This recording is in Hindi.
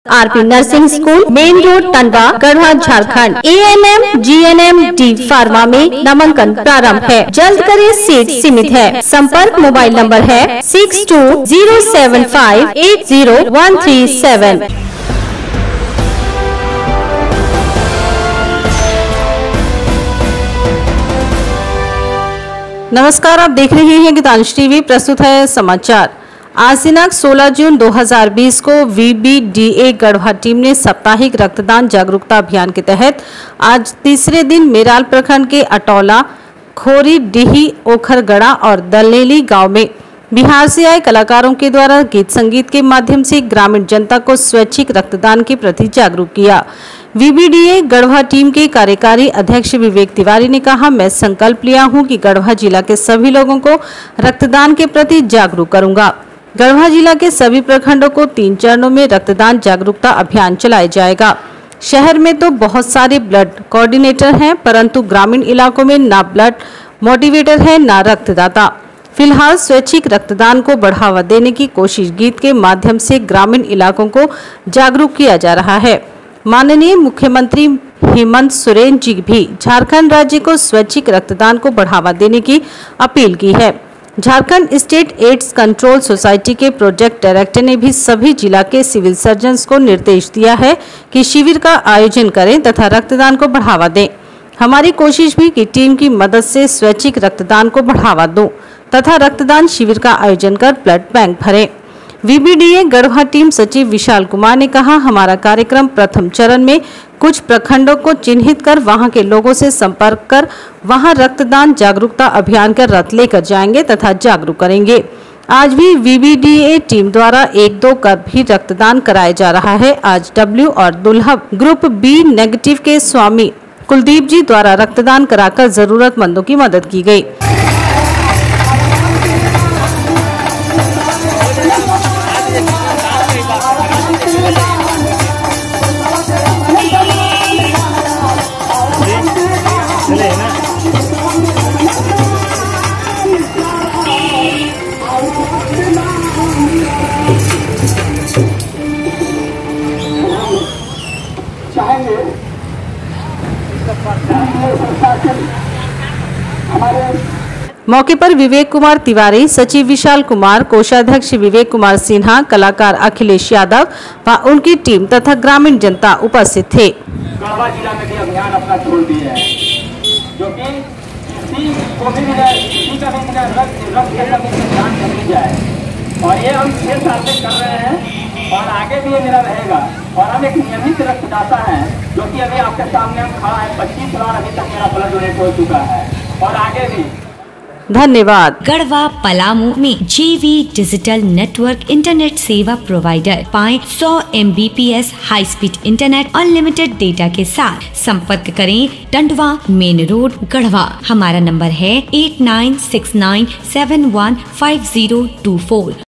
RP nursing school, main road, Tandwa, Garhwa, Jharkhand. ANM, GNM, D pharma में नामांकन प्रारंभ है। जल्द करें, सीट सीमित है। संपर्क मोबाइल नंबर है 6207580137। नमस्कार, आप देख रहे हैं गीतांश टीवी। प्रस्तुत है समाचार। आज दिनांक 16 जून 2020 को VBDA गढ़वा टीम ने साप्ताहिक रक्तदान जागरूकता अभियान के तहत आज तीसरे दिन मेराल प्रखंड के अटौला, खोरी, डीही, ओखरगड़ा और दलनेली गांव में बिहार से आए कलाकारों के द्वारा गीत संगीत के माध्यम से ग्रामीण जनता को स्वैच्छिक रक्तदान के प्रति जागरूक किया। VBDA गढ़वा टीम के कार्यकारी अध्यक्ष विवेक तिवारी ने कहा, मैं संकल्प लिया हूं कि गढ़वा जिला के सभी लोगों को रक्तदान के प्रति जागरूक करूंगा। गढ़वा जिला के सभी प्रखंडों को 3 चरणों में रक्तदान जागरूकता अभियान चलाया जाएगा। शहर में तो बहुत सारे ब्लड कोऑर्डिनेटर हैं, परंतु ग्रामीण इलाकों में ना ब्लड मोटिवेटर है, ना रक्तदाता। फिलहाल स्वैच्छिक रक्तदान को बढ़ावा देने की कोशिश गीत के माध्यम से ग्रामीण इलाकों को जागरूक किया जा रहा है। माननीय मुख्यमंत्री हेमंत सोरेन जी भी झारखंड राज्य को स्वैच्छिक रक्तदान को बढ़ावा देने की अपील की है। Jharkhand state AIDS control society के प्रोजेक्ट डायरेक्टर ने भी सभी जिला के सिविल सर्जन्स को निर्देश दिया है कि शिविर का आयोजन करें तथा रक्तदान को बढ़ावा दें। हमारी कोशिश भी कि टीम की मदद से स्वैच्छिक रक्तदान को बढ़ावा दूं तथा रक्तदान शिविर का आयोजन कर ब्लड बैंक भरें। VBDA गढ़वा टीम सचिव विशाल कुमार ने कहा, हमारा कार्यक्रम प्रथम चरण में कुछ प्रखंडों को चिन्हित कर वहां के लोगों से संपर्क कर वहां रक्तदान जागरूकता अभियान का रथ लेकर जाएंगे तथा जागरूक करेंगे। आज भी VBDA टीम द्वारा 1-2 कर भी रक्तदान कराया जा रहा है। आज W और दुल्हब ग्रुप B नेगेटिव के स्वामी कुलदीप जी द्वारा रक्तदान कराकर जरूरतमंदों की मदद की गयी। मौके पर विवेक कुमार तिवारी, सचिव विशाल कुमार, कोषाध्यक्ष विवेक कुमार सिन्हा, कलाकार अखिलेश यादव व उनकी टीम तथा ग्रामीण जनता उपस्थित थे। गढ़वा जिला में भी अभियान अपना छोड़ दिया है, जो कि किसी को भी रक्त के कमी से ध्यान नहीं जाए, और ये हम 6 साल से कर रहे हैं और आगे भी ये मेरा रहेगा। और हम एक नियमित रक्तदाता हैं, जो कि अभी आपके सामने हम खड़ा है। 25 बार अभी तक मेरा ब्लड डोनेट हो चुका है और आगे भी। धन्यवाद। गढ़वा पलामू में JV डिजिटल नेटवर्क इंटरनेट सेवा प्रोवाइडर पाएं 100 Mbps high speed internet unlimited data के साथ। संपर्क करें टंडवा, मेन रोड, गढ़वा। हमारा नंबर है 8969715024।